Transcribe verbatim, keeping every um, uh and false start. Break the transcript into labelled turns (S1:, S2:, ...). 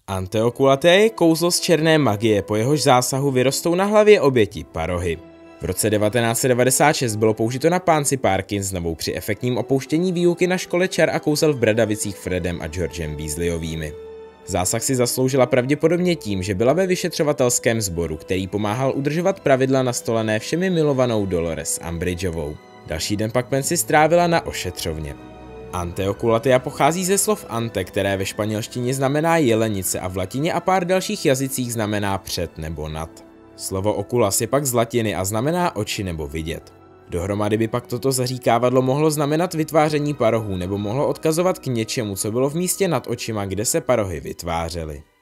S1: Anteokulaté je kouzlo z černé magie, po jehož zásahu vyrostou na hlavě oběti parohy. V roce devatenáct set devadesát šest bylo použito na Pánci Parkinsonovou při efektním opouštění výuky na škole čar a kouzel v Bradavicích Fredem a Georgem Weasleyovými. Zásah si zasloužila pravděpodobně tím, že byla ve vyšetřovatelském sboru, který pomáhal udržovat pravidla nastolené všemi milovanou Dolores Umbridgeovou. Další den pak Pansy strávila na ošetřovně. Anteokulatea pochází ze slov ante, které ve španělštině znamená jelenice a v latině a pár dalších jazycích znamená před nebo nad. Slovo oculas je pak z latiny a znamená oči nebo vidět. Dohromady by pak toto zaříkávadlo mohlo znamenat vytváření parohů nebo mohlo odkazovat k něčemu, co bylo v místě nad očima, kde se parohy vytvářely.